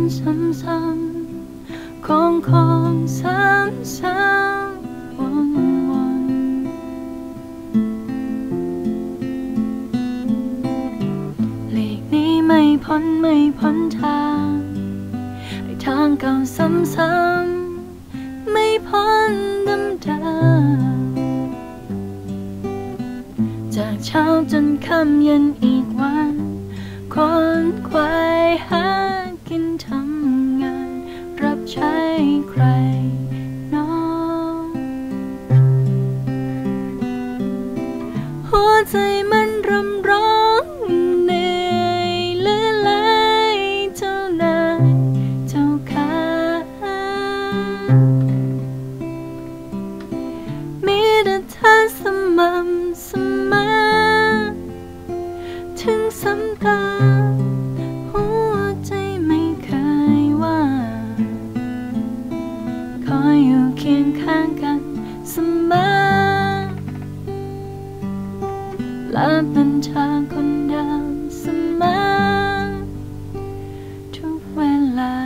ซ้ำๆของซ้ำๆวนหลีกนี้ไม่พ้นทางให้ทางเก่าซ้ำๆไม่พ้นเดิมจากเช้าจนค่ำเย็นอีกวันคนควายหากินทำงานรับใช้ใครน้องหัวใจมันรำร้องเหนื่อยเลื่อนไหลเจ้านายเจ้าขามีแต่เธอเสม่ำเสมอถึงซ้ำตาหัวใจไม่เคยว่าคอยอยู่เคียงข้างกันเสมอและเป็นเธอคนเดิมเสมอทุกเวลา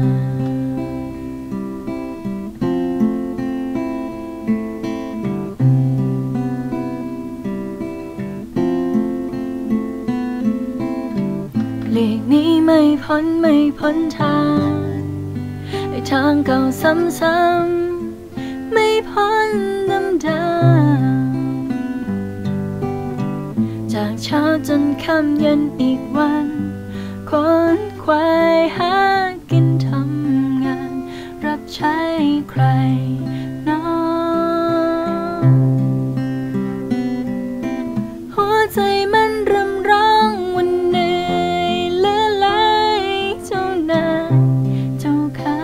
หลีกนี้ไม่พ้นทางไอ้ทางเก่าซ้ำๆไม่พ้นเดิมจากเช้าจนค่ำเย็นอีกวันคนควายหากินทำงานรับใช้ใครน้องหัวใจมันรำร้องวันเหนื่อยเลื่อนไหลเจ้านายเจ้าขา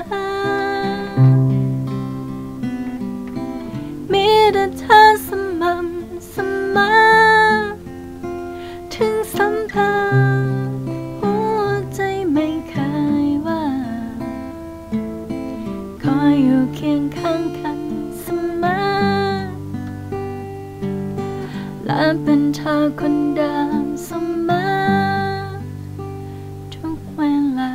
มีแต่เธอเสม่ำเสมอถึงซ้ำตาหัวใจไม่เคยว่าคอยอยู่เคียงข้างกันเสมอและเป็นเธอคนเดิมเสมอทุกเวลา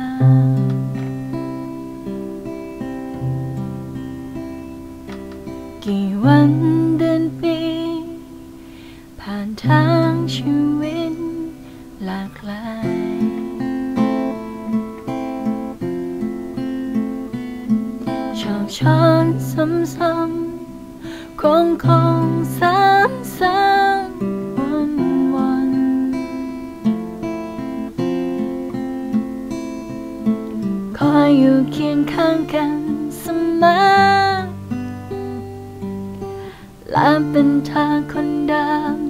กี่วันเดือนปีผ่านทางชีวิตหลากหลายชอบช้อนซ้ำๆของซ้ำวนคอยอยู่เคียงข้างกันเสมอและเป็นเธอคนเดิม